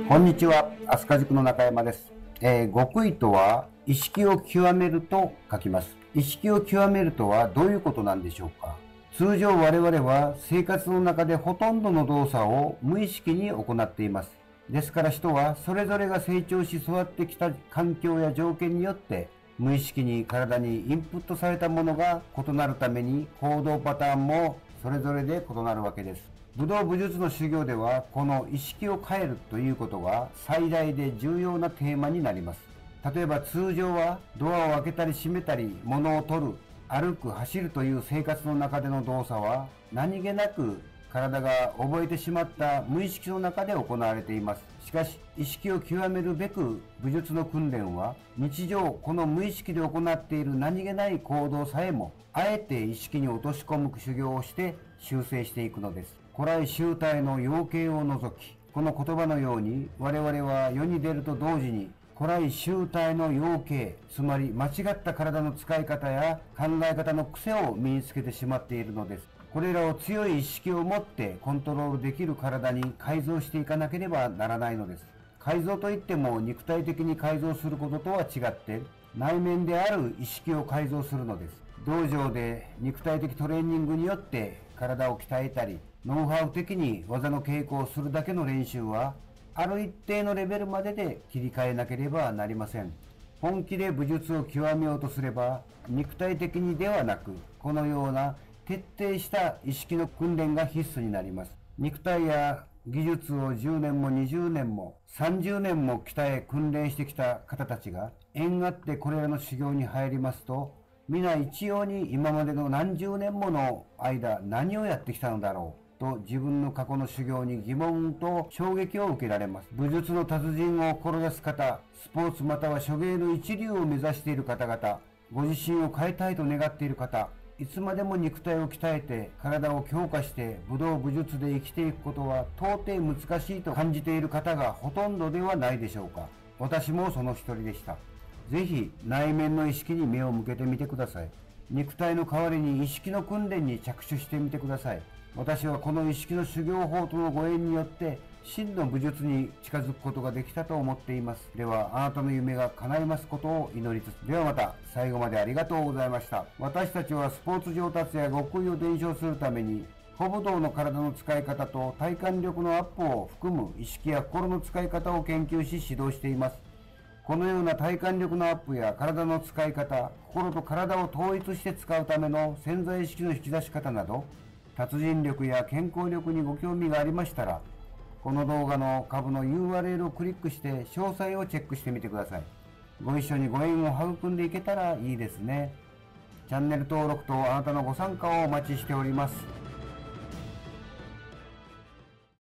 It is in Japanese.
こんにちは、飛鳥塾の中山です。極意とは、意識を極めると書きます。意識を極めるとはどういうことなんでしょうか。通常我々は生活の中でほとんどの動作を無意識に行っています。ですから人はそれぞれが成長し育ってきた環境や条件によって無意識に体にインプットされたものが異なるために行動パターンもそれぞれで異なるわけです。武道武術の修行ではこの意識を変えるということが最大で重要なテーマになります。例えば通常はドアを開けたり閉めたり物を取る、歩く、走るという生活の中での動作は何気なく体が覚えてしまった無意識の中で行われています。しかし意識を極めるべく武術の訓練は日常この無意識で行っている何気ない行動さえもあえて意識に落とし込む修行をして修正していくのです。古来集体の要形を除き、この言葉のように我々は世に出ると同時に古来集体の要形、つまり間違った体の使い方や考え方の癖を身につけてしまっているのです。これらを強い意識を持ってコントロールできる体に改造していかなければならないのです。改造といっても肉体的に改造することとは違って内面である意識を改造するのです。道場で肉体的トレーニングによって体を鍛えたりノウハウ的に技の稽古をするだけの練習はある一定のレベルまでで切り替えなければなりません。本気で武術を極めようとすれば肉体的にではなくこのような徹底した意識の訓練が必須になります。肉体や技術を10年も20年も30年も鍛え訓練してきた方たちが縁あってこれらの修行に入りますと皆一様に今までの何十年もの間何をやってきたのだろうと自分の過去の修行に疑問と衝撃を受けられます。武術の達人を志す方、スポーツまたは諸芸の一流を目指している方々、ご自身を変えたいと願っている方、いつまでも肉体を鍛えて体を強化して武道武術で生きていくことは到底難しいと感じている方がほとんどではないでしょうか。私もその一人でした。ぜひ内面の意識に目を向けてみてください。肉体の代わりに意識の訓練に着手してみてください。私はこの意識の修行法とのご縁によって真の武術に近づくことができたと思っています。ではあなたの夢が叶いますことを祈りつつ、ではまた最後までありがとうございました。私たちはスポーツ上達や極意を伝承するために古武道の体の使い方と体幹力のアップを含む意識や心の使い方を研究し指導しています。このような体幹力のアップや体の使い方、心と体を統一して使うための潜在意識の引き出し方など、達人力や健康力にご興味がありましたら、この動画の下部の URL をクリックして詳細をチェックしてみてください。ご一緒にご縁を育んでいけたらいいですね。チャンネル登録とあなたのご参加をお待ちしております。